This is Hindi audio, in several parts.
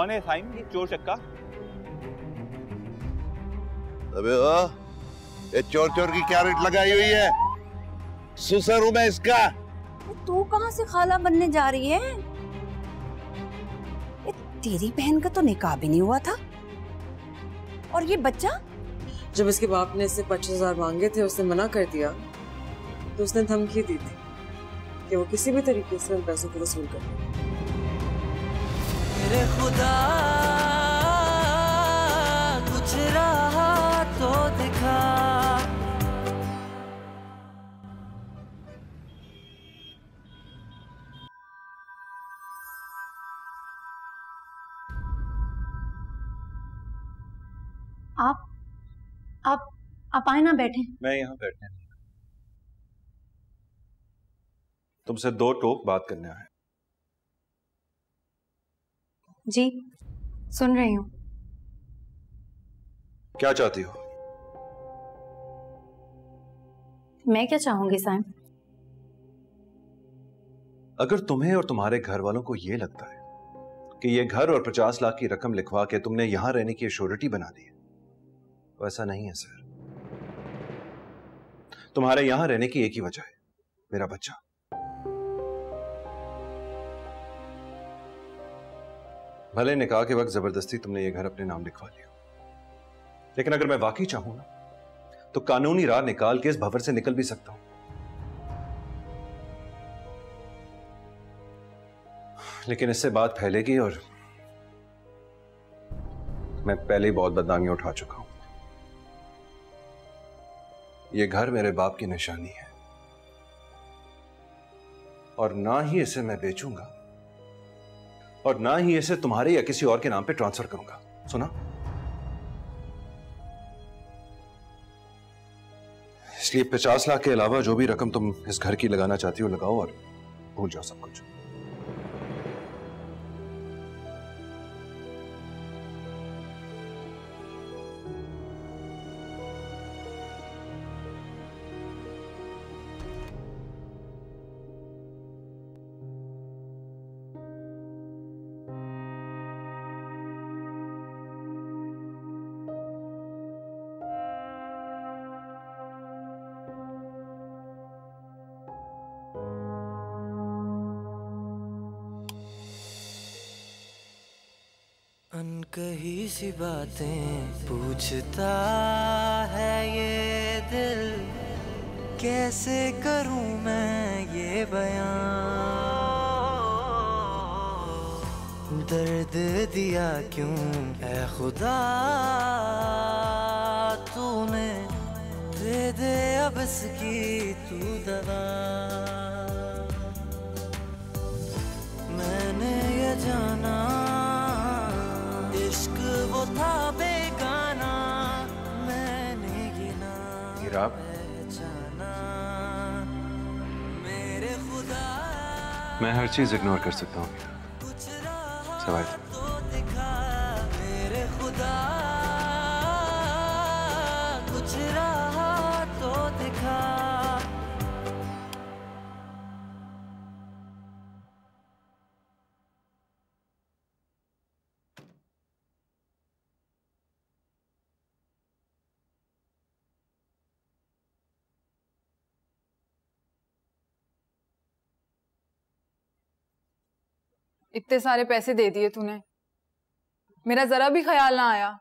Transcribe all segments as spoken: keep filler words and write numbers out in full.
कौन है साइम की चोर चक्का? अबे ओ, ये चोर चोर की क्या रेट लगाई हुई है? सुसर हूं मैं इसका। तू कहां से खाला बनने जा रही है? तेरी बहन का तो निकाह भी नहीं हुआ था। और ये बच्चा? जब इसके बाप ने इससे पच्चीस हजार मांगे थे, उसने मना कर दिया, तो उसने धमकी दी थी कि वो किसी भी तरीके से उन पैसों को वसूल कर ले। मेरे खुदा कुछ रहा तो दिखा। आप आप आप आए ना, बैठे। मैं यहाँ बैठने नहीं, तुमसे दो टोक बात करने आए। जी सुन रही हूँ। क्या चाहती हो? मैं क्या चाहूंगी साइम? अगर तुम्हें और तुम्हारे घर वालों को यह लगता है कि ये घर और पचास लाख की रकम लिखवा के तुमने यहां रहने की श्योरिटी बना दी है, तो ऐसा नहीं है सर। तुम्हारे यहां रहने की एक ही वजह है, मेरा बच्चा। भले निकाह के वक्त जबरदस्ती तुमने ये घर अपने नाम लिखवा लिया, लेकिन अगर मैं वाकई चाहूं ना, तो कानूनी राह निकाल के इस भंवर से निकल भी सकता हूं। लेकिन इससे बात फैलेगी और मैं पहले ही बहुत बदनामियां उठा चुका हूं। यह घर मेरे बाप की निशानी है और ना ही इसे मैं बेचूंगा और ना ही इसे तुम्हारे या किसी और के नाम पे ट्रांसफर करूंगा। सुना? इसलिए पचास लाख के अलावा जो भी रकम तुम इस घर की लगाना चाहती हो लगाओ और भूल जाओ सब कुछ। अनकही सी बातें पूछता है ये दिल, कैसे करूं मैं ये बयां। दर्द दिया क्यों है खुदा तूने, दे दे अब इसकी तू दवा। मैंने ये जाना इश्क वो था बेगाना, मैंने गिना पहचाना मेरे खुदा। मैं हर चीज इग्नोर कर सकता हूँ सवाल तो दिखा। मेरे खुदा कुछ रहा तो दिखा। इतने सारे पैसे दे दिए तूने, मेरा जरा भी ख्याल ना आया।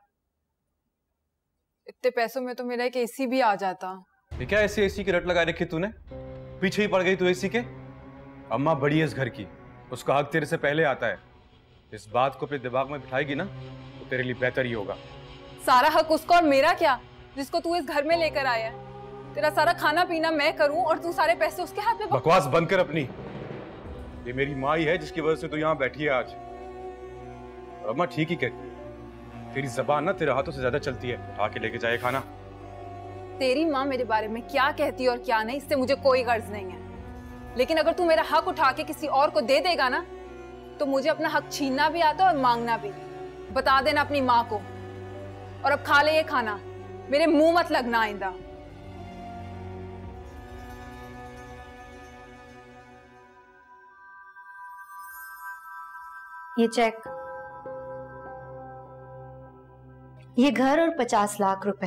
इतने पैसों में तो मेरा एक एसी भी आ जाता। ये क्या ऐसी एसी की रट लगा रखी तूने? पीछे ही पड़ गई तू एसी के। अम्मा बड़ी है इस घर की, उसका हक तेरे से पहले आता है। इस बात को अपने दिमाग में बिठाएगी ना तो तेरे लिए बेहतर ही होगा। सारा हक उसका और मेरा क्या, जिसको तू इस घर में लेकर आया है? तेरा सारा खाना पीना मैं करूं और तू सारे पैसे उसके हाथ में। बकवास बंद कर अपनी। ये मेरी माँ ही है जिसकी वजह से तू यहाँ बैठी है आज। और अम्मा ठीक ही कहती है, तेरी जबान ना तेरे हाथों से ज्यादा चलती है। आके लेके जाए खाना। तेरी माँ मेरे बारे में क्या कहती है और क्या नहीं, इससे मुझे कोई गर्ज नहीं है। लेकिन अगर तू मेरा हक उठा के किसी और को दे देगा ना, तो मुझे अपना हक छीनना भी आता है और मांगना भी। बता देना अपनी माँ को। और अब खा ले ये खाना, मेरे मुंह मत लगना आइंदा। ये चेक ये घर और पचास लाख रुपए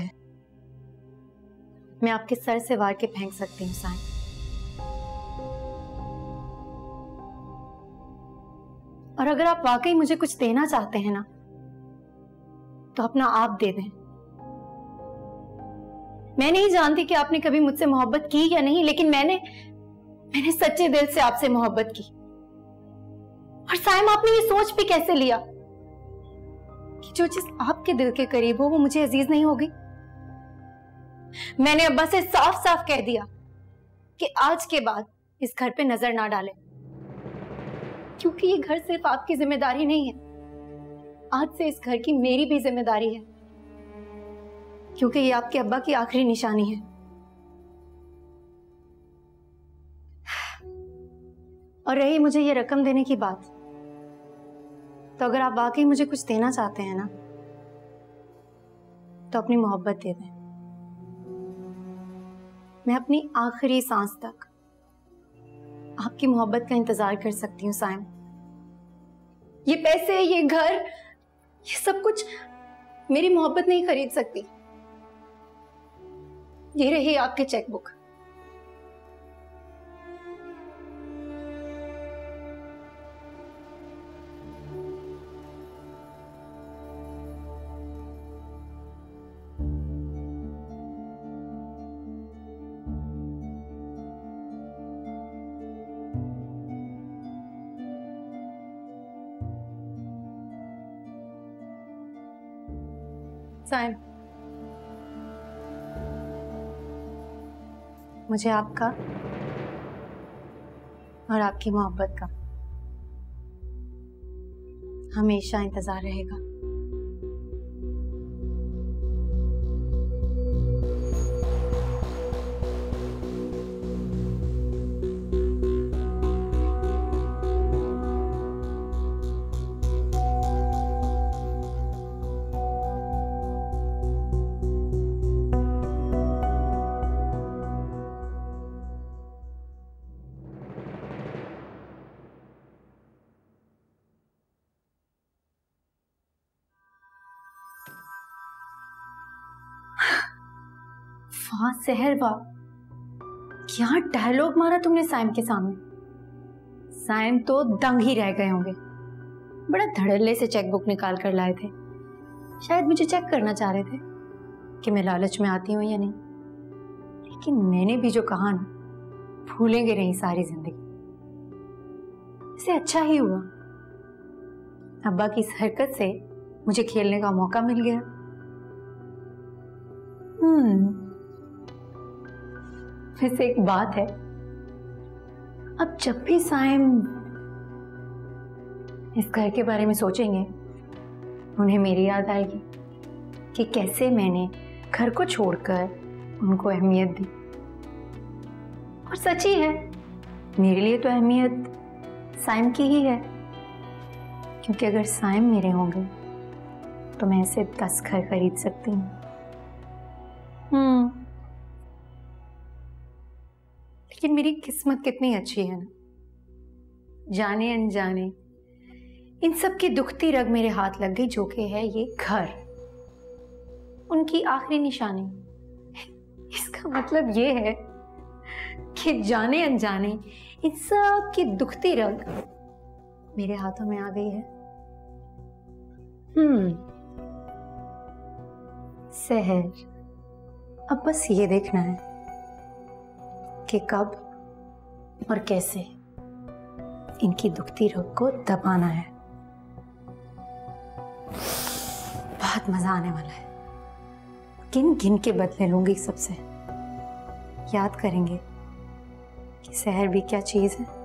मैं आपके सर से वार के फेंक सकती हूँ साईं। और अगर आप वाकई मुझे कुछ देना चाहते हैं ना, तो अपना आप दे दें। मैं नहीं जानती कि आपने कभी मुझसे मोहब्बत की या नहीं, लेकिन मैंने मैंने सच्चे दिल से आपसे मोहब्बत की। और साइम, आपने ये सोच भी कैसे लिया कि जो चीज आपके दिल के करीब हो वो मुझे अजीज नहीं होगी? मैंने अब्बा से साफ साफ कह दिया कि आज के बाद इस घर पे नजर ना डालें, क्योंकि ये घर सिर्फ आपकी जिम्मेदारी नहीं है, आज से इस घर की मेरी भी जिम्मेदारी है, क्योंकि ये आपके अब्बा की आखिरी निशानी है। और रही मुझे ये रकम देने की बात, तो अगर आप वाकई मुझे कुछ देना चाहते हैं ना, तो अपनी मोहब्बत दे दें। मैं अपनी आखिरी सांस तक आपकी मोहब्बत का इंतजार कर सकती हूँ साइम। ये पैसे, ये घर, ये सब कुछ मेरी मोहब्बत नहीं खरीद सकती। ये रही आपकी चेकबुक। साइम, मुझे आपका और आपकी मोहब्बत का हमेशा इंतजार रहेगा। वाह सहर, वाह क्या डायलॉग मारा तुमने साइम के सामने। साइम तो दंग ही रह गए होंगे। बड़ा धड़ल्ले से चेकबुक निकाल कर लाए थे। शायद मुझे चेक करना चाह रहे थे कि मैं लालच में आती हूँ या नहीं। लेकिन मैंने भी जो कहा ना, भूलेंगे नहीं सारी जिंदगी। इसे अच्छा ही हुआ, अब्बा की इस हरकत से मुझे खेलने का मौका मिल गया। हम्म वैसे एक बात है, अब जब भी साइम इस घर के बारे में सोचेंगे, उन्हें मेरी याद आएगी कि कैसे मैंने घर को छोड़कर उनको अहमियत दी। और सच ही है, मेरे लिए तो अहमियत साइम की ही है, क्योंकि अगर साइम मेरे होंगे तो मैं ऐसे दस घर खरीद सकती हूँ। हम्म लेकिन मेरी किस्मत कितनी अच्छी है ना, जाने अनजाने इन सब की दुखती रग मेरे हाथ लग गई, जो कि है ये घर, उनकी आखिरी निशानी। इसका मतलब ये है कि जाने अनजाने इन सब की दुखती रग मेरे हाथों में आ गई है। हम्म सहर, अब बस ये देखना है कि कब और कैसे इनकी दुखती रग को दबाना है। बहुत मजा आने वाला है। गिन गिन के बदले लूंगी सबसे। याद करेंगे कि सहर भी क्या चीज है।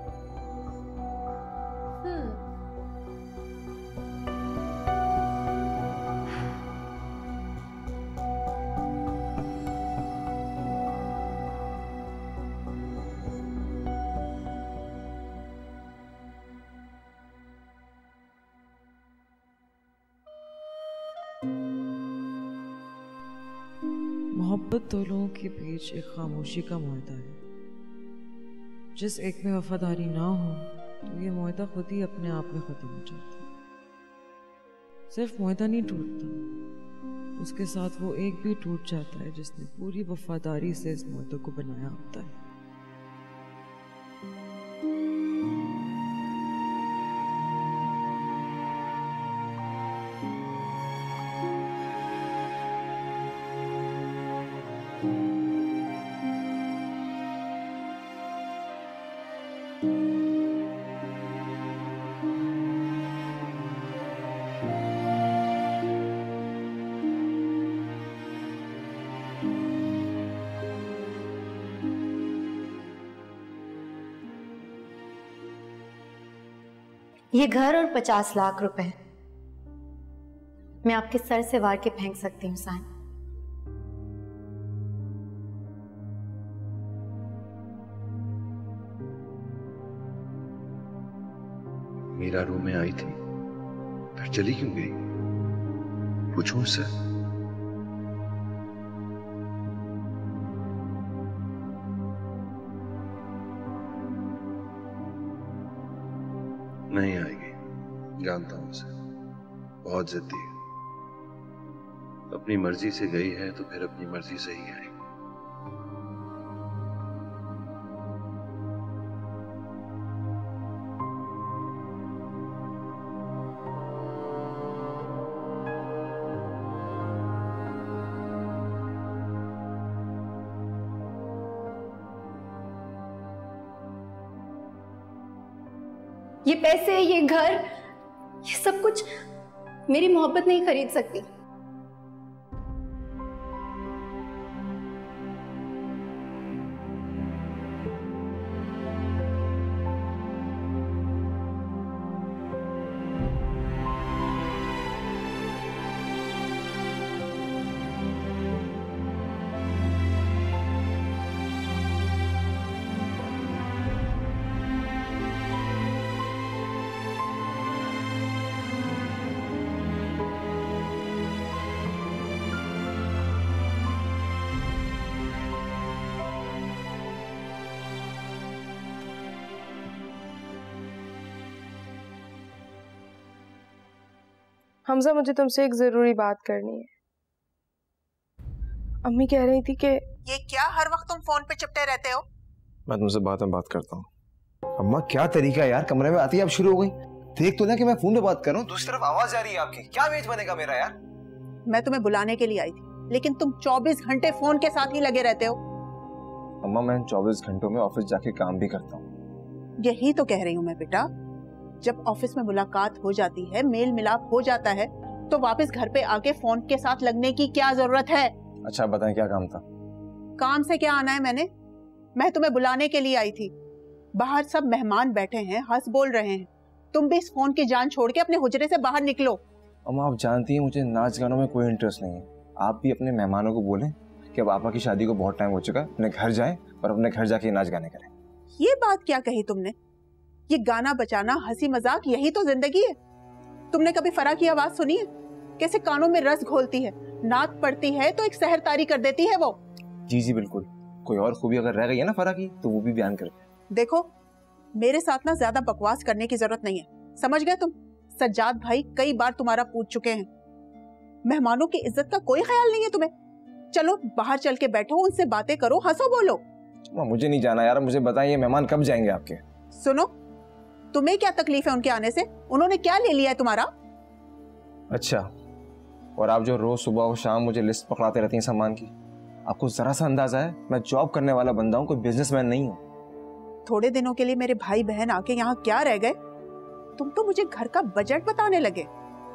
मोहब्बत दो लोगों के बीच एक खामोशी का मुआहदा है। जिस एक में वफादारी ना हो तो ये मुआहदा खुद ही अपने आप में खत्म हो जाता है। सिर्फ मुआहदा नहीं टूटता, उसके साथ वो एक भी टूट जाता है जिसने पूरी वफादारी से इस मोहब्बत को बनाया होता है। ये घर और पचास लाख रुपए मैं आपके सर से वार के फेंक सकती हूँ साइन। मीरा रूम में आई थी, फिर चली क्यों गई? पूछूं उससे। नहीं आएगी, जानता हूं उसे, बहुत जिद्दी है। अपनी मर्जी से गई है तो फिर अपनी मर्जी से ही आएगी। ये पैसे, ये घर, ये सब कुछ मेरी मोहब्बत नहीं खरीद सकती। हमजा, मुझे तुमसे एक जरूरी बात करनी है। अम्मी कह रही थी कि ये क्या हर वक्त तुम फोन पे चिपटे रहते हो? मैं तुमसे बात में बात करता हूँ। अम्मा क्या तरीका है यार, कमरे में आती है अब शुरू हो गई। देख तो ना कि मैं फोन पे बात कर रहा हूँ, दूसरी तरफ आवाज आ रही है आपकी। क्या मैच बनेगा मेरा यार? मैं तुम्हें बुलाने के लिए आई थी, लेकिन तुम चौबीस घंटे फोन के साथ ही लगे रहते हो। अम्मा मैं चौबीस घंटों में ऑफिस जाके काम भी करता हूँ। यही तो कह रही हूँ मैं बेटा, जब ऑफिस में मुलाकात हो जाती है, मेल मिलाप हो जाता है, तो वापस घर पे आके फोन के साथ लगने की क्या जरूरत है? अच्छा बताएं क्या काम था? काम से क्या आना है मैंने? मैं तुम्हें बुलाने के लिए आई थी। बाहर सब मेहमान बैठे हैं, हंस बोल रहे हैं। तुम भी इस फोन की जान छोड़ के अपने हुजरे से बाहर निकलो। अम्मा आप जानती हैं मुझे नाच गानों में कोई इंटरेस्ट नहीं है। आप भी अपने मेहमानों को बोलें कि अब आपा की शादी को बहुत टाइम हो चुका है, अपने घर जाएं और अपने घर जाके नाच गाने करें। ये बात क्या कही तुमने? ये गाना बजाना, हंसी मजाक, यही तो जिंदगी है। तुमने कभी फरा की आवाज सुनी है? कैसे कानों में रस घोलती है, नात पड़ती है तो एक सहर तारी कर देती है वो। जी जी बिल्कुल, कोई और खूबी अगर रह गई है ना फरा की तो वो भी बयान कर। देखो मेरे साथ ना ज्यादा बकवास करने की जरूरत नहीं है, समझ गए तुम? सज्जाद भाई कई बार तुम्हारा पूछ चुके हैं। मेहमानों की इज्जत का कोई ख्याल नहीं है तुम्हें। चलो बाहर चल के बैठो, उनसे बातें करो, हंसो बोलो। मुझे नहीं जाना यार, मुझे बताइए मेहमान कब जाएंगे आपके? सुनो, तुम्हें क्या तकलीफ है उनके आने से? उन्होंने क्या ले लिया है तुम्हारा? अच्छा, और आप जो रोज सुबह और शाम मुझे लिस्ट पकड़ाते रहती हैं सामान की, आपको जरा सा अंदाजा है मैं जॉब करने वाला बंदा हूँ, कोई बिजनेसमैन नहीं हूँ। थोड़े दिनों के लिए मेरे भाई बहन आके यहाँ क्या रह गए? तुम तो मुझे घर का बजट बताने लगे।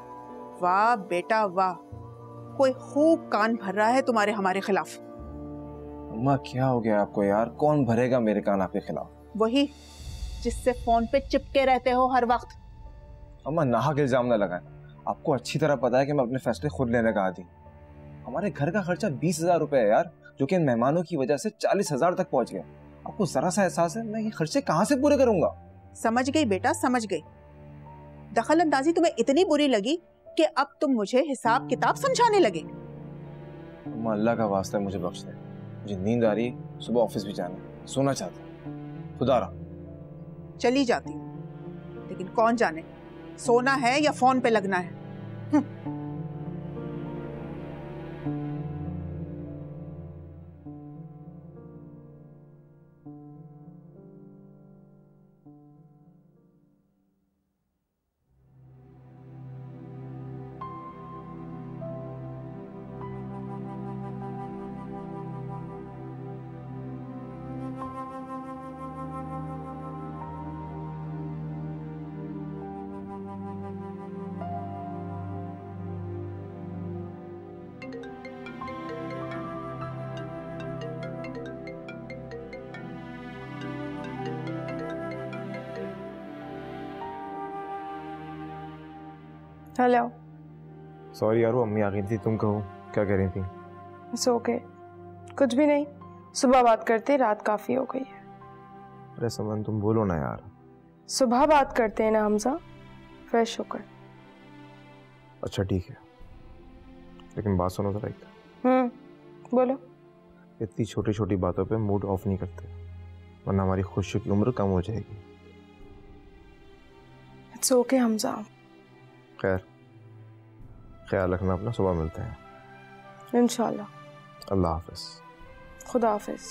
वाह बेटा वाह, कोई खूब कान भर रहा है तुम्हारे हमारे खिलाफ। अम्मा क्या हो गया आपको यार? कौन भरेगा मेरे कान आपके खिलाफ? वही जिससे फोन पे चिपके रहते हो हर वक्त। अम्मा नाहक इल्जाम न लगाएं। आपको अच्छी तरह पता है कि मैं अपने फैसले खुद लेने का आदी। हमारे घर का खर्चा बीस हजार रुपए है यार, जो कि इन मेहमानों की वजह से चालीस हजार तक पहुंच गया। आपको जरा सा एहसास है मैं ये खर्चे कहाँ से पूरे करूंगा? समझ गई बेटा, समझ गई। दखल अंदाजी तुम्हें इतनी बुरी लगी कि अब तुम मुझे हिसाब किताब समझाने लगे। अम्मा अल्लाह का वास्ता है मुझे बख्श दे, मुझे नींद आ रही है, सुबह ऑफिस भी जाना है, सोना चाहता हूँ। खुदा रहा। चली जाती हूँ, लेकिन कौन जाने सोना है या फोन पे लगना है। हेलो। सॉरी यार, वो अम्मी आ गई थी। तुम कहो क्या कह रही थी? इट्स ओके, कुछ भी नहीं। सुबह बात करते, रात काफी हो गई है। अरे समन तुम बोलो ना यार। सुबह बात करते हैं ना हमजा, फ्रेश होकर। अच्छा ठीक है, लेकिन बात सुनो जरा एक। हम्म बोलो। इतनी छोटी छोटी बातों पे मूड ऑफ नहीं करते, वरना हमारी खुशी की उम्र कम हो जाएगी। It's okay Hamza. खैर, ख्याल रखना अपना। सुबह मिलते हैं इंशाल्लाह। अल्लाह हाफिज। खुदा हाफिज।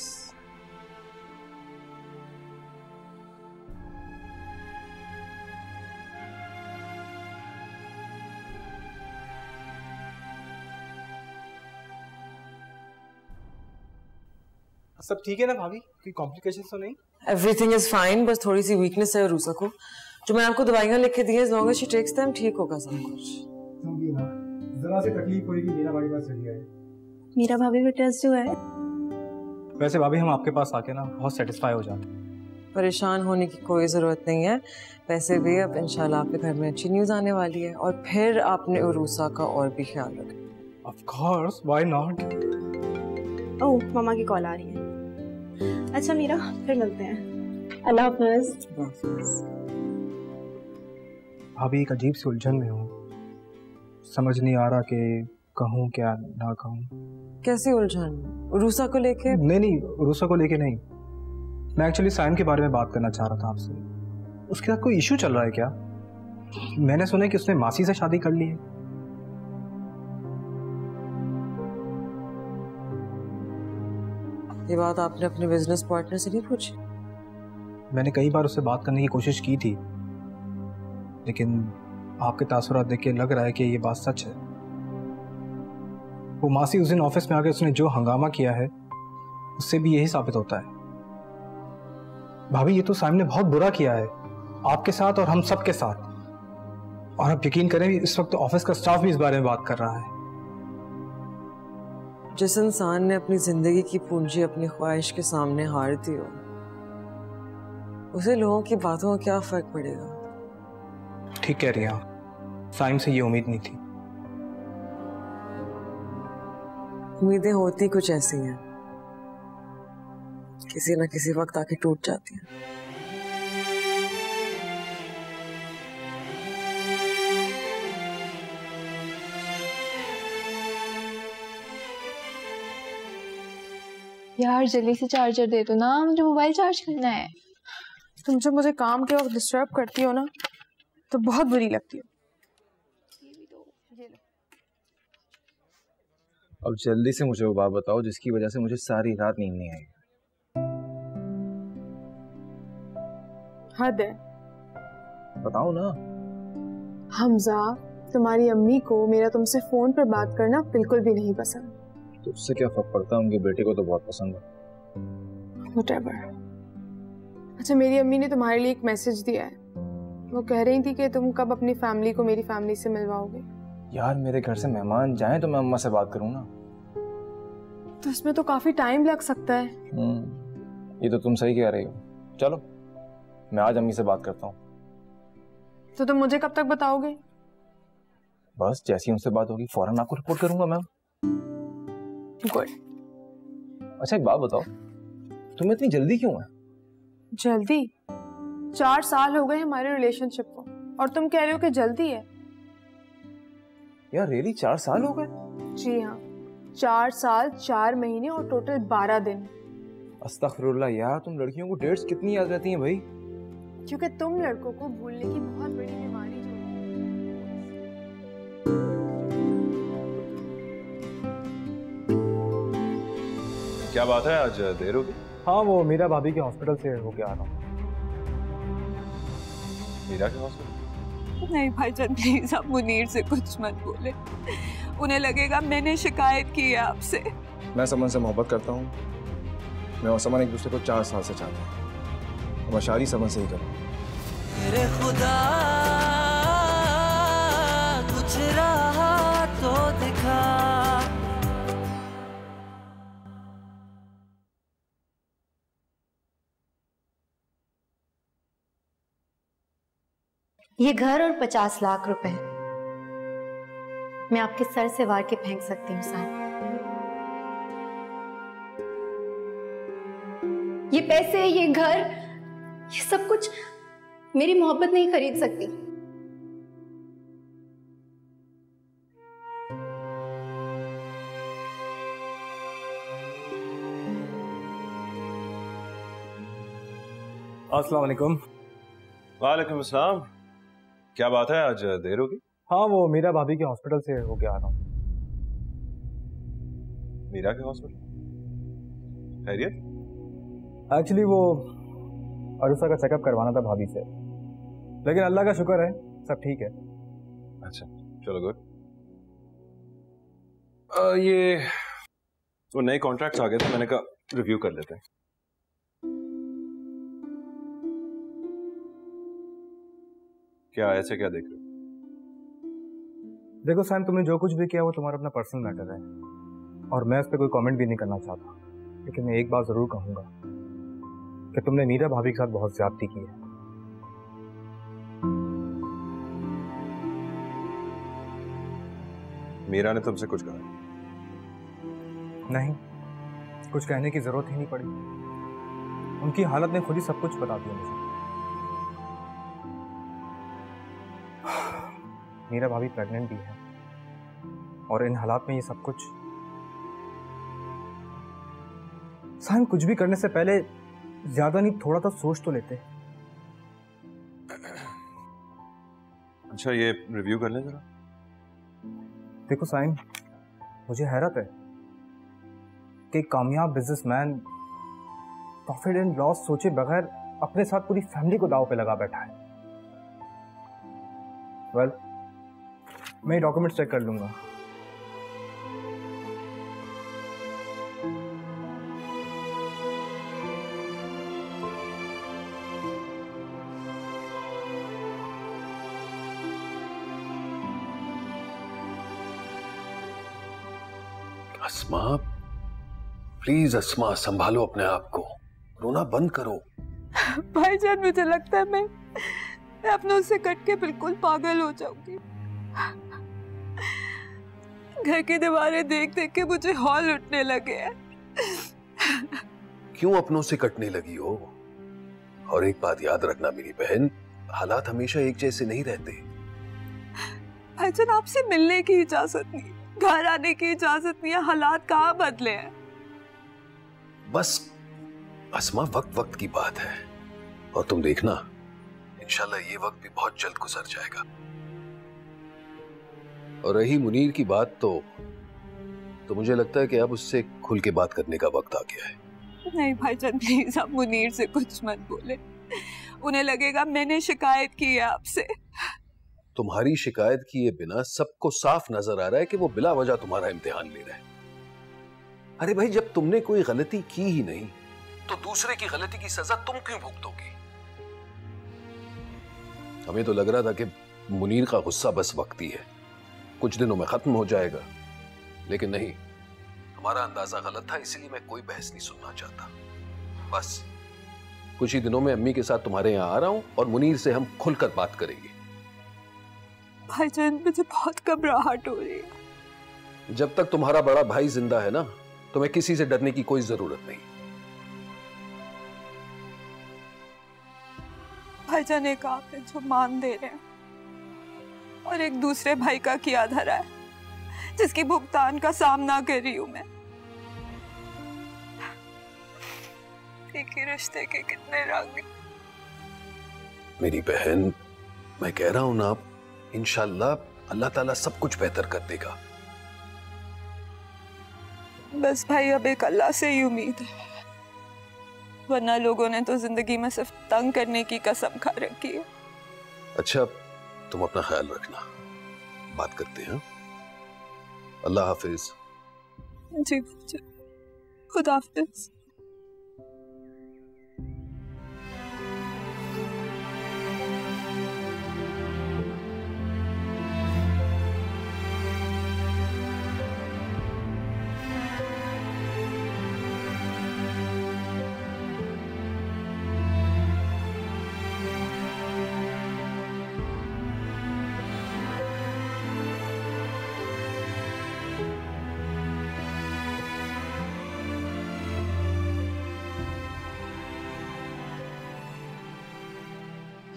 सब ठीक है ना भाभी? कोई कॉम्प्लिकेशन तो नहीं? एवरीथिंग इज फाइन, बस थोड़ी सी वीकनेस है रूसा को। जो मैं आपको दवाइयां लिख के दी है, as long as she takes them, ठीक होगा सब कुछ। समझी ना, जरा सी तकलीफ होगी मीरा भाभी पास चली आए। मीरा भाभी का टेस्ट जो है। वैसे भाभी हम आपके पास आके ना बहुत सेटिस्फाई हो जाते हैं। परेशान होने की कोई ज़रूरत नहीं है। वैसे भी अब इंशाल्लाह आपके घर में अच्छी न्यूज़ आने वाली है, और फिर आपने उरूसा का और भी ख्याल रखें। Of course, why not. Oh, मामा की कॉल आ रही है। अच्छा मीरा, फिर मिलते हैं। अल्लाह हाफिज। भाभी एक अजीब सी उलझन में हूँ, समझ नहीं आ रहा कि कहूँ क्या ना कहूँ। कैसी उलझन? उरूसा को लेके? नहीं नहीं, उरूसा को लेके नहीं। मैं एक्चुअली साइम के बारे में बात करना चाह रहा था आपसे। उसके साथ कोई इशू चल रहा है क्या? मैंने सुना कि उसने मासी से शादी कर ली है। ये बात आपने अपने बिजनेस पार्टनर से नहीं पूछी? मैंने कई बार उससे बात करने की कोशिश की थी, लेकिन आपके तासुरात देख के लग रहा है कि ये बात सच है। वो मासी उस दिन ऑफिस में आकर उसने जो हंगामा किया है, उससे भी यही साबित होता है। भाभी, ये तो साइम ने बहुत बुरा किया है आपके साथ और हम सब के साथ। और आप यकीन करें, इस वक्त ऑफिस का स्टाफ भी इस बारे में बात कर रहा है। जिस इंसान ने अपनी जिंदगी की पूंजी अपनी ख्वाहिश के सामने हार दी हो, उसे लोगों की बातों का क्या फर्क पड़ेगा? ठीक कह रही हैं आप, साइम से ये उम्मीद नहीं थी। उम्मीदें होती कुछ ऐसी हैं, किसी न किसी वक्त आके टूट जाती हैं। यार जल्दी से चार्जर दे दो ना, मुझे मोबाइल चार्ज करना है। तुम जब मुझे काम के वक्त डिस्टर्ब करती हो ना, तो बहुत बुरी लगती हो। अब जल्दी से मुझे वो बात बताओ जिसकी वजह से मुझे सारी रात नींद नहीं आई। हद है। बताओ ना। हमजा, तुम्हारी अम्मी को मेरा तुमसे फोन पर बात करना बिल्कुल भी नहीं पसंद। तो उससे क्या फर्क पड़ता है, उनके बेटे को तो बहुत पसंद है। Whatever। अच्छा, मेरी अम्मी ने तुम्हारे लिए एक मैसेज दिया है। वो कह रही थी कि तुम कब अपनी फैमिली को मेरी फैमिली से मिलवाओगे। यार मेरे घर से मेहमान जाएं तो मैं अम्मा से बात करूं ना। तो इसमें तो काफी टाइम लग सकता है। हम्म, ये तो तुम सही कह रही हो। चलो मैं आज अम्मी से बात करता हूँ। तो तुम मुझे कब तक बताओगे? बस जैसी उनसे बात होगी फौरन आपको रिपोर्ट करूंगा मैम। गुड। अच्छा एक बात बताओ, तुम्हें इतनी जल्दी क्यों है? जल्दी? चार साल हो गए हमारे रिलेशनशिप को, और तुम कह रहे हो कि जल्दी है? यार रियली चार साल हो गए? जी हाँ, चार साल चार महीने और टोटल बारह दिन। अस्तगफिरुल्लाह यार, तुम लड़कियों को डेट्स कितनी याद रहती हैं भाई? क्योंकि तुम लड़कों को भूलने की बहुत बड़ी बीमारी जो क्या बात है, आज देर हो गई? हाँ, वो मीरा भाभी के हॉस्पिटल से होके आ रहा हूँ। मीरा के हॉस्पिटल? नहीं भाईजान, प्लीज आप मुनीर से कुछ मत बोले। उन्हें लगेगा मैंने शिकायत की है आपसे। मैं समन से मोहब्बत करता हूँ। मैं और समन एक दूसरे को चार साल से चाहते हैं। मैं शादी समन से ही करूँ। मेरे खुदा कुछ रहा तो दिखा। ये घर और पचास लाख रुपए मैं आपके सर से वार के फेंक सकती हूँ साइम। ये पैसे, ये घर, ये सब कुछ मेरी मोहब्बत नहीं खरीद सकती। अस्सलाम वालेकुम। वालेकुम अस्सलाम। क्या बात है, आज देर होगी? हाँ, वो मीरा भाभी के हॉस्पिटल से होके आ रहा हूँ। मीरा के हॉस्पिटल? खैरियत? एक्चुअली वो अरुषा का चेकअप करवाना था भाभी से, लेकिन अल्लाह का शुक्र है सब ठीक है। अच्छा, चलो गुड। ये वो नए कॉन्ट्रैक्ट्स आ गए थे, मैंने कहा रिव्यू कर लेते हैं। क्या ऐसे क्या देख रहे हो? देखो सैम, तुमने जो कुछ भी किया वो तुम्हारा अपना पर्सनल मैटर है और मैं उस पर कोई कमेंट भी नहीं करना चाहता, लेकिन मैं एक बात जरूर कहूंगा कि तुमने मीरा भाभी के साथ बहुत ज्यादती की है। मीरा ने तुमसे कुछ कहा? नहीं, कुछ कहने की जरूरत ही नहीं पड़ी। उनकी हालत ने खुद ही सब कुछ बता दिया मुझे। मीरा भाभी प्रेग्नेंट भी है और इन हालात में ये सब कुछ। साइम, कुछ भी करने से पहले ज्यादा नहीं थोड़ा तो सोच तो लेते। अच्छा, ये रिव्यू कर लें जरा। देखो साइम, मुझे हैरत है कि एक कामयाब बिजनेसमैन प्रॉफिट एंड लॉस सोचे बगैर अपने साथ पूरी फैमिली को दांव पे लगा बैठा है। वेल, मैं डॉक्यूमेंट्स चेक कर लूंगा। अस्मा, प्लीज अस्मा, संभालो अपने आप को, रोना बंद करो। भाईजान, मुझे लगता है मैं मैं अपनों से कट के बिल्कुल पागल हो जाऊंगी। घर की दीवारें देख देख के मुझे हौल उठने लगे हैं। क्यों अपनों से कटने लगी हो? और एक बात याद रखना मेरी बहन, हालात हमेशा एक जैसे नहीं रहते। भाईजान, आपसे मिलने की इजाजत नहीं, घर आने की इजाजत नहीं है, हालात कहाँ बदले हैं? बस अस्मा, वक्त वक्त की बात है और तुम देखना इंशाल्लाह ये वक्त भी बहुत जल्द गुजर जाएगा। और रही मुनीर की बात, तो तो मुझे लगता है कि अब उससे खुल के बात करने का वक्त आ गया है। नहीं भाईजान, प्लीज आप मुनीर से कुछ मत बोले, उन्हें लगेगा मैंने शिकायत की है आपसे। तुम्हारी शिकायत किए बिना सबको साफ नजर आ रहा है कि वो बिला वजह तुम्हारा इम्तिहान ले रहा है। अरे भाई, जब तुमने कोई गलती की ही नहीं तो दूसरे की गलती की सजा तुम क्यों भुगतोगे? हमें तो लग रहा था कि मुनीर का गुस्सा बस वक्ती है, कुछ दिनों में खत्म हो जाएगा, लेकिन नहीं, हमारा अंदाजा गलत था, इसलिए मैं कोई बहस नहीं सुनना चाहता। बस कुछ ही दिनों में अम्मी के साथ तुम्हारे यहाँ आ रहा हूं और मुनीर से हम खुलकर बात करेंगे। भाईजान, मुझे बहुत घबराहट हो रही है। जब तक तुम्हारा बड़ा भाई जिंदा है ना, तुम्हें किसी से डरने की कोई जरूरत नहीं। भाईजान, एक आप है जो मान दे रहे हैं और एक दूसरे भाई का किया धरा है जिसकी भुगतान का सामना कर रही हूं मैं। एक ही रिश्ते के कितने रंग। मेरी बहन, मैं कह रहा हूं ना, इंशाल्लाह अल्लाह ताला सब कुछ बेहतर कर देगा। बस भाई, अब एक अल्लाह से ही उम्मीद है, वरना लोगों ने तो जिंदगी में सिर्फ तंग करने की कसम खा रखी है। अच्छा, तुम अपना ख्याल रखना, बात करते हैं। अल्लाह हाफिज। जी, खुदा हाफिज।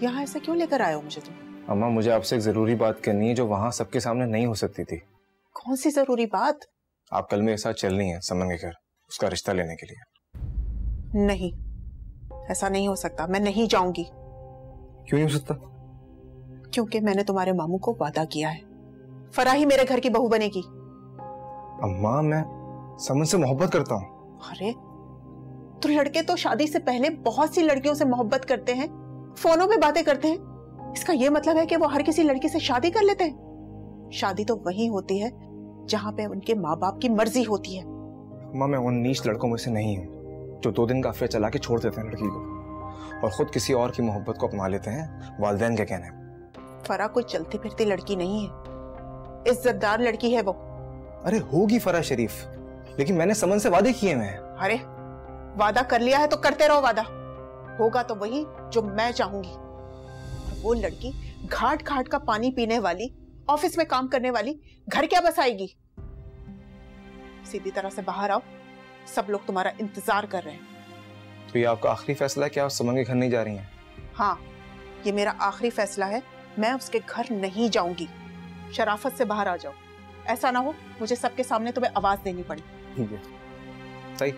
यहाँ ऐसा क्यों लेकर आए हो मुझे तुम? अम्मा मुझे आपसे एक जरूरी बात करनी है जो वहां सबके सामने नहीं हो सकती थी। कौन सी जरूरी बात? आप कल मेरे साथ चल रही हैं समन के घर उसका रिश्ता लेने के लिए। नहीं, ऐसा नहीं हो सकता, मैं नहीं जाऊंगी। क्यों नहीं हो सकता? क्योंकि मैंने तुम्हारे मामू को वादा किया है, फराह ही मेरे घर की बहू बनेगी। अम्मा मैं समन से मोहब्बत करता हूँ। अरे तो लड़के तो शादी से पहले बहुत सी लड़कियों से मोहब्बत करते हैं, फोनों पे बातें करते हैं। इसका ये मतलब है कि वो हर किसी लड़की से शादी कर लेते हैं? शादी तो वही होती है जहां पे उनके माँ बाप की मर्जी होती है। अम्मा मैं उन नीच लड़कों में से नहीं हूँ जो दो दिन का अफेयर चला के छोड़ देते हैं लड़की को और खुद किसी और की मोहब्बत को अपना लेते हैं वालिदैन के कहने पर। फराह कोई चलती फिरती लड़की नहीं है, इज्जतदार लड़की है वो। अरे होगी फराह शरीफ, लेकिन मैंने समन से वादे किए हैं। अरे वादा कर लिया है तो करते रहो वादा, होगा तो वही जो मैं चाहूंगी। और वो लड़की घाट घाट का पानी पीने वाली, ऑफिस में काम करने वाली घर क्या बसाएगी? सीधी तरह से बाहर आओ, सब लोग तुम्हारा इंतजार कर रहे हैं। तो ये आपका आखिरी फैसला है कि आप समन के घर नहीं जा रही हैं? हाँ, ये मेरा आखिरी फैसला है, मैं उसके घर नहीं जाऊंगी। शराफत से बाहर आ जाओ, ऐसा ना हो मुझे सबके सामने तुम्हें आवाज देनी पड़ी। ठीक है, सही।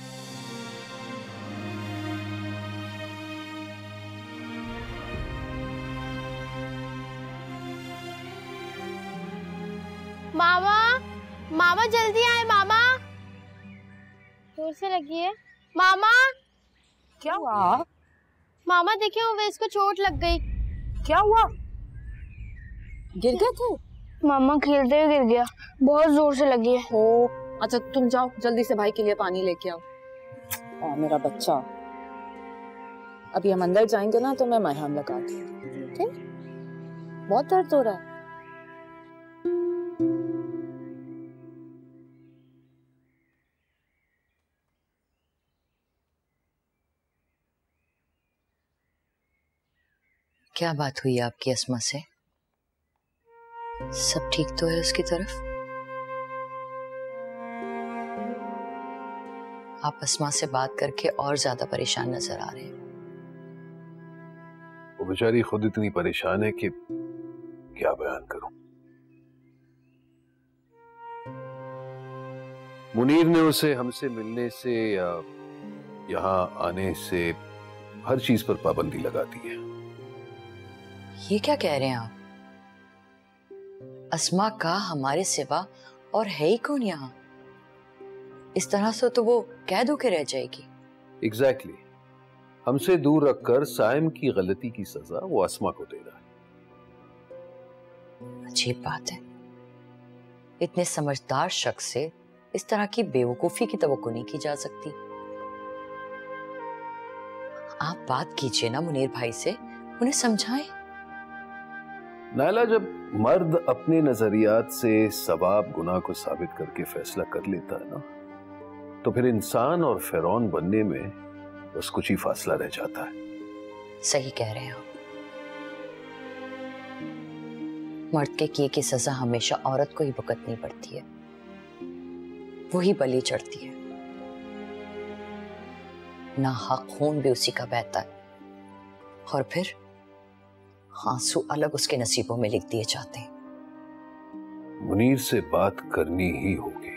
मामा, मामा जल्दी आए मामा, जोर से लगी है। मामा क्या हुआ? मामा देखिए उवैस को चोट लग गई। क्या हुआ? गिर गए थे? मामा खेलते हुए गिर गया, बहुत जोर से लगी है। ओ, अच्छा तुम जाओ जल्दी से भाई के लिए पानी लेके आओ। ओ मेरा बच्चा, अभी हम अंदर जाएंगे ना तो मैं मरहम लगा दूँ, ठीक है? बहुत दर्द हो रहा है। क्या बात हुई आपकी अस्मा से? सब ठीक तो है उसकी तरफ? आप अस्मा से बात करके और ज्यादा परेशान नजर आ रहे हैं। वो बेचारी खुद इतनी परेशान है कि क्या बयान करूं। मुनीर ने उसे हमसे मिलने से या यहाँ आने से हर चीज पर पाबंदी लगा दी है। ये क्या कह रहे हैं आप? अस्मा का हमारे सिवा और है ही कौन यहाँ? इस तरह से तो वो कैद होके रह जाएगी। Exactly exactly. हमसे दूर रखकर साइम की गलती की सजा वो अस्मा को दे रहा है। अजीब बात है, इतने समझदार शख्स से इस तरह की बेवकूफी की तवक्को नहीं की जा सकती। आप बात कीजिए ना मुनीर भाई से, उन्हें समझाएं। नायला, जब मर्द अपने नजरियात से सवाब गुनाह को साबित करके फैसला कर लेता है ना, तो फिर इंसान और फिरौन बनने में बस कुछ ही फासला रह जाता है। सही कह रहे हैं आप। मर्द के किए की सजा हमेशा औरत को ही भुगतनी पड़ती है, वही बलि चढ़ती है। ना हक खून भी उसी का बहता है और फिर आंसू अलग उसके नसीबों में लिख दिए जाते हैं। मुनीर से बात करनी ही होगी।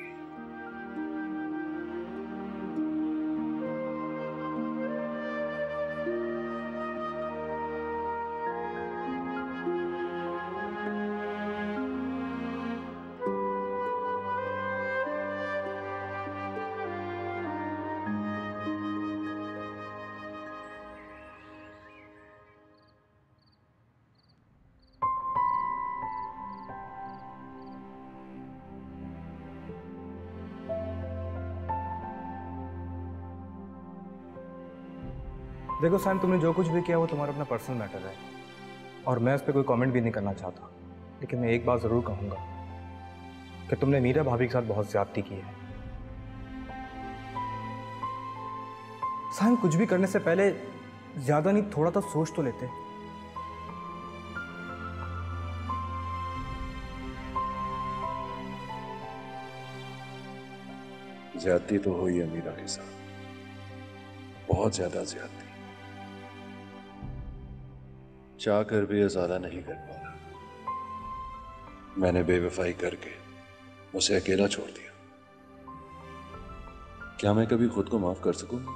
देखो साइम, तुमने जो कुछ भी किया वो तुम्हारा अपना पर्सनल मैटर है और मैं उस पर कोई कमेंट भी नहीं करना चाहता, लेकिन मैं एक बात ज़रूर कहूँगा कि तुमने मीरा भाभी के साथ बहुत ज़्यादती की है। साइम, कुछ भी करने से पहले ज़्यादा नहीं थोड़ा तो सोच तो लेते। ज्यादती तो हुई है मीरा के साथ, बहुत ज्यादा ज्यादती। चाह कर भी इजाला नहीं कर पा रहा। मैंने बेवफाई करके उसे अकेला छोड़ दिया। क्या मैं कभी खुद को माफ कर सकूंगा?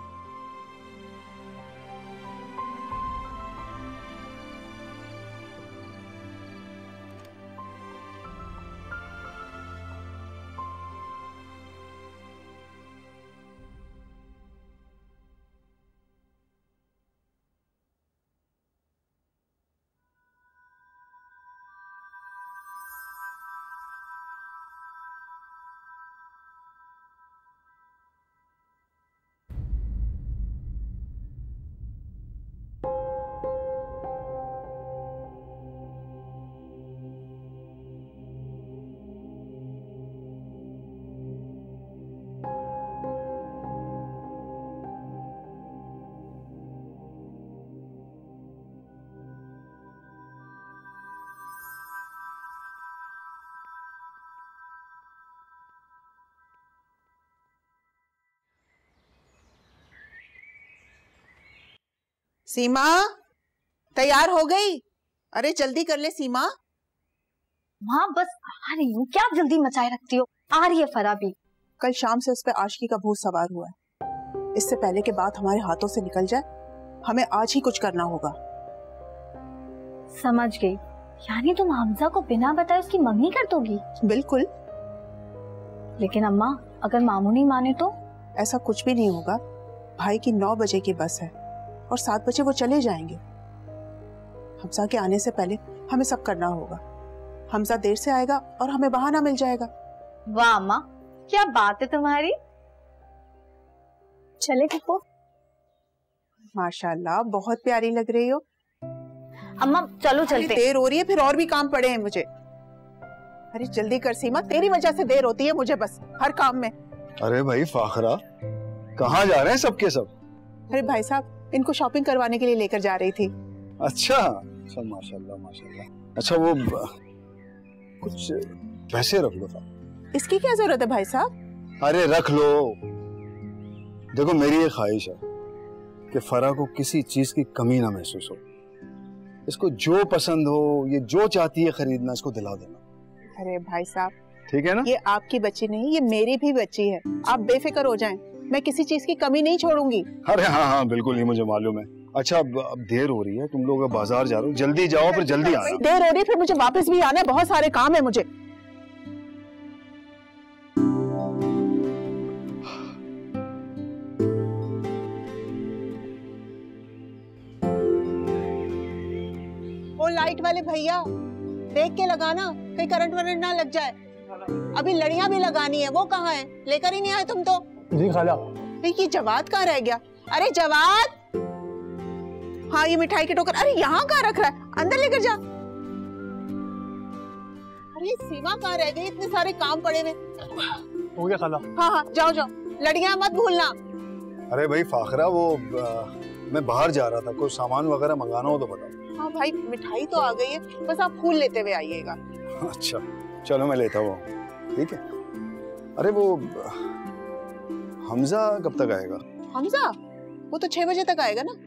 सीमा तैयार हो गई? अरे जल्दी कर ले सीमा। माँ बस आ रही हूँ, क्या जल्दी मचाए रखती हो? आ रही है फरा भी। कल शाम से उस पे आशिकी का भूत सवार हुआ है। इससे पहले के बात हमारे हाथों से निकल जाए, हमें आज ही कुछ करना होगा। समझ गई, यानी तुम हमजा को बिना बताए उसकी मंगनी कर दोगी? बिल्कुल। लेकिन अम्मा अगर मामू नहीं माने तो? ऐसा कुछ भी नहीं होगा। भाई की नौ बजे की बस है और सात बजे वो चले जाएंगे। हमजा के आने से पहले हमें सब करना होगा। हमजा देर से आएगा और हमें बहाना मिल जाएगा। वाह अम्मा, क्या बात है तुम्हारी। चले पप्पू? माशाल्लाह बहुत प्यारी लग रही हो। अम्मा चलो चलते। देर हो रही है, फिर और भी काम पड़े हैं मुझे। अरे जल्दी कर सीमा, तेरी वजह से देर होती है मुझे बस हर काम में। अरे भाई फाखरा, कहाँ जा रहे हैं सबके सब? अरे भाई साहब, इनको शॉपिंग करवाने के लिए लेकर जा रही थी। अच्छा अच्छा, माशाल्लाह माशाल्लाह। अच्छा वो कुछ पैसे रख लो। इसकी क्या जरूरत है भाई साहब? अरे रख लो। देखो मेरी ये ख्वाहिश है कि फरा को किसी चीज की कमी ना महसूस हो। इसको जो पसंद हो, ये जो चाहती है खरीदना, इसको दिला देना। अरे भाई साहब, ठीक है ना? ये आपकी बच्ची नहीं, ये मेरी भी बच्ची है। आप बेफिक्र हो जाएं, मैं किसी चीज की कमी नहीं छोड़ूंगी। अरे हाँ हाँ बिल्कुल, ये मुझे मालूम है। अच्छा अब, अब देर हो रही है, तुम लोग बाजार जा रहे हो, जल्दी जाओ फिर जल्दी आना। देर हो रही है, फिर मुझे वापस भी आना है, बहुत सारे काम है मुझे। वो लाइट वाले भैया देख के लगाना, कहीं करंट वरंट ना लग जाए। अभी लड़ियां भी लगानी है, वो कहाँ है? लेकर ही नहीं आए तुम तो। जी खाला। ये जवाद कहाँ रह गया? अरे जवाद, हाँ ये मिठाई के टोकर, अरे यहाँ कहाँ रख रहा है? अंदर लेकर जा। अरे सीमा कहाँ रह गई? इतने सारे काम पड़े हुए। हो गया खाला। हाँ हाँ जाओ जाओ, लड़ियां मत भूलना। अरे भाई फाखरा, वो आ, मैं बाहर जा रहा था, कोई सामान वगैरह मंगाना हो तो बताओ। हाँ भाई मिठाई तो आ गई है, बस आप फूल लेते हुए आइएगा। अच्छा चलो मैं लेता हूँ, ठीक है। अरे वो हमजा कब तक आएगा? हमजा वो तो छह बजे तक आएगा ना।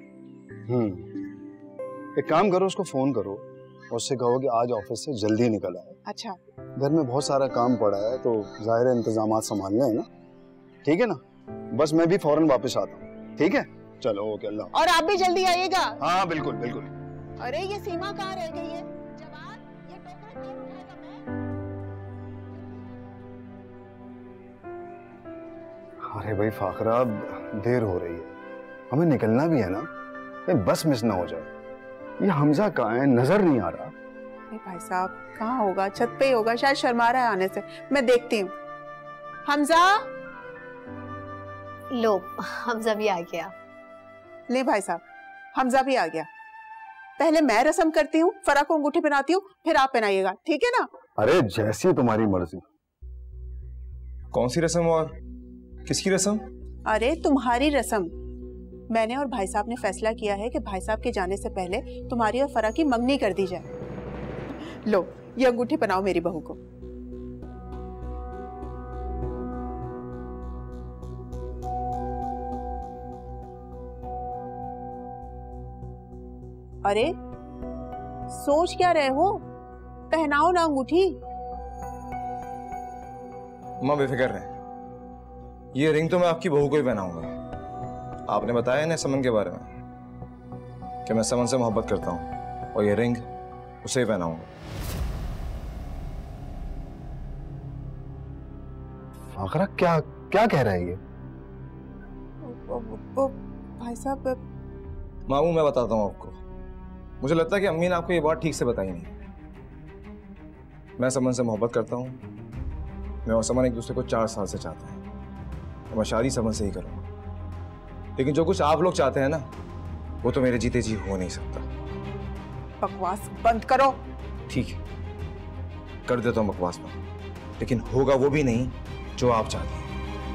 हम्म एक काम करो, उसको फोन करो, उससे कहो कि आज ऑफिस से जल्दी निकल आए। अच्छा। घर में बहुत सारा काम पड़ा है तो जाहिर है इंतजामात संभालने हैं ना, ठीक है ना? बस मैं भी फौरन वापस आता हूँ, ठीक है? चलो ओके, अल्लाह। और आप भी जल्दी आइएगा। हाँ बिल्कुल बिल्कुल। अरे ये सीमा कहाँ रह गई है? अरे भाई फाखरा, देर हो रही है, हमें निकलना भी है ना, बस मिस ना हो जाए। ये हमजा कहाँ है? नजर नहीं आ रहा। अरे भाई साहब कहाँ होगा? छत पे ही होगा, शायद शर्मा रहा है आने से। मैं देखती हूँ। हमजा, लो हमजा भी आ गया। ले भाई साहब, हमजा भी आ गया। पहले मैं रस्म करती हूँ, फरा को अंगूठी पहनाती हूँ, फिर आप पहनाइएगा, ठीक है ना? अरे जैसी तुम्हारी मर्जी। कौन सी रस्म और किसकी रस्म? अरे तुम्हारी रस्म। मैंने और भाई साहब ने फैसला किया है कि भाई साहब के जाने से पहले तुम्हारी और फरा की मंगनी कर दी जाए। लो ये अंगूठी पहनाओ मेरी बहू को। अरे सोच क्या रहे हो? पहनाओ ना अंगूठी। माँ बेफिक्र रहे, ये रिंग तो मैं आपकी बहू को ही पहनाऊंगा। आपने बताया ना समन के बारे में कि मैं समन से मोहब्बत करता हूँ, और ये रिंग उसे ही पहनाऊंगा। आखिर क्या क्या कह रहा है ये? वो, वो, भाई साहब, मामू मैं बताता हूँ आपको। मुझे लगता है कि अम्मी ने आपको ये बात ठीक से बताई नहीं। मैं समन से मोहब्बत करता हूँ। मैं और समन एक दूसरे को चार साल से चाहते हैं, और मैं शादी समन से ही करूँगा। लेकिन जो कुछ आप लोग चाहते हैं ना, वो तो मेरे जीते जी हो नहीं सकता। बकवास बंद करो। ठीक है, कर देता हूँ बकवास बंद, लेकिन होगा वो भी नहीं जो आप चाहते हैं।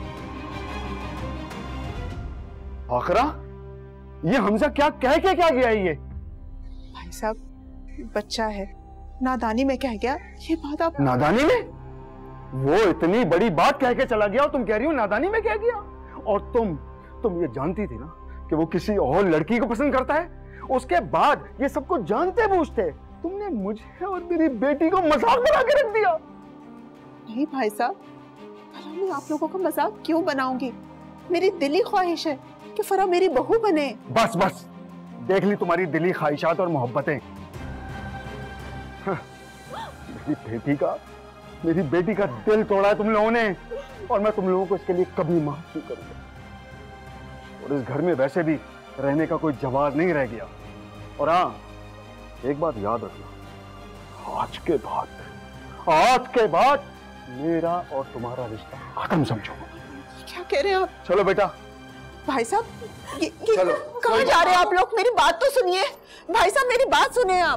आखिरा, ये हमजा क्या कह के क्या गया ये? भाई साहब, बच्चा है, नादानी में कह गया। ये बात आप नादानी में? वो इतनी बड़ी बात कह के चला गया और तुम कह रही हो नादानी में कह गया? और तुम तुम ये जानती थी ना कि वो किसी और लड़की को पसंद करता है? उसके बाद ये सब कुछ जानते बूझते तुमने मुझे और मेरी बेटी को मजाक बना के रख दिया। नहीं भाई साहब, भला मैं आप लोगों का मजाक क्यों बनाऊंगी? मेरी दिली ख्वाहिश है कि फरा मेरी बहू बने। बस बस, देख ली तुम्हारी दिली ख्वाहिशात और मोहब्बतें। हाँ, मेरी बेटी का मेरी बेटी का दिल तोड़ा है तुम लोगों ने, और मैं तुम लोगों को इसके लिए कभी माफ नहीं करूंगा। और इस घर में वैसे भी रहने का कोई जवाब नहीं रह गया। और हाँ, एक बात याद रखना, आज के बाद आज के बाद मेरा और तुम्हारा रिश्ता खत्म समझो। क्या कह रहे हैं आप? चलो बेटा। भाई साहब, ये, ये कहाँ जा रहे हैं आप लोग? मेरी बात तो सुनिए। भाई साहब, मेरी बात सुनिए आप।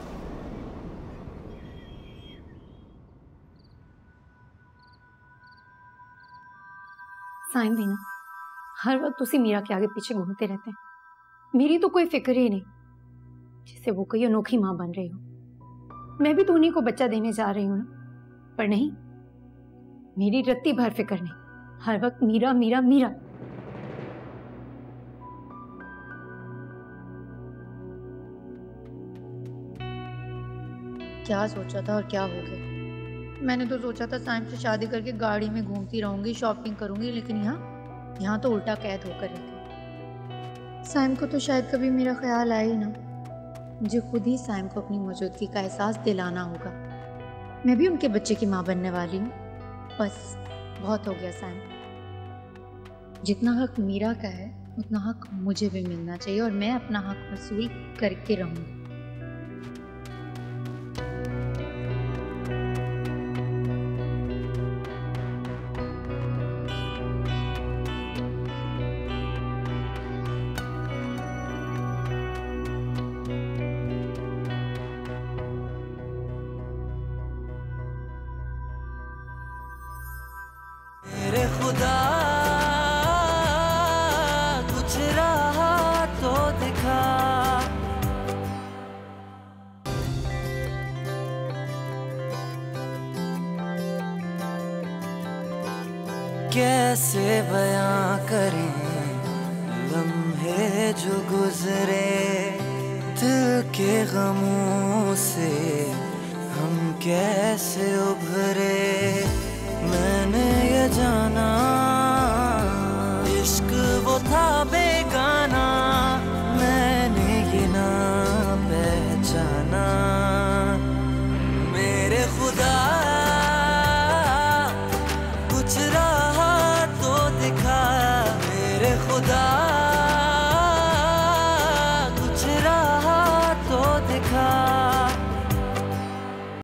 साइम भी ना हर वक्त उसी मीरा के आगे पीछे घूमते रहते हैं। मेरी तो कोई फिक्र ही नहीं, जैसे वो कोई अनोखी माँ बन रही हो। मैं भी तो उन्हीं को बच्चा देने जा रही हूँ ना, पर नहीं, मेरी रत्ती भर फिक्र नहीं। हर वक्त मीरा मीरा मीरा। क्या सोचा था और क्या हो गया? मैंने तो सोचा था साइम से शादी करके गाड़ी में घूमती रहूंगी, शॉपिंग करूंगी, लेकिन यहाँ यहाँ तो उल्टा कैद होकर रह गई। साइम को तो शायद कभी मेरा ख्याल आया ही ना। मुझे खुद ही साइम को अपनी मौजूदगी का एहसास दिलाना होगा। मैं भी उनके बच्चे की माँ बनने वाली हूँ। बस बहुत हो गया साइम। जितना हक मीरा का है उतना हक मुझे भी मिलना चाहिए, और मैं अपना हक वसूल करके रहूँगी। खुदा कुछ रहा तो दिखा, कैसे बयां करें लम्हे जो गुजरे, दिल के गमों से हम कैसे उभरे। मैंने ये जाना इश्क वो था बेगाना, मैंने ये ना पहचाना। मेरे खुदा कुछ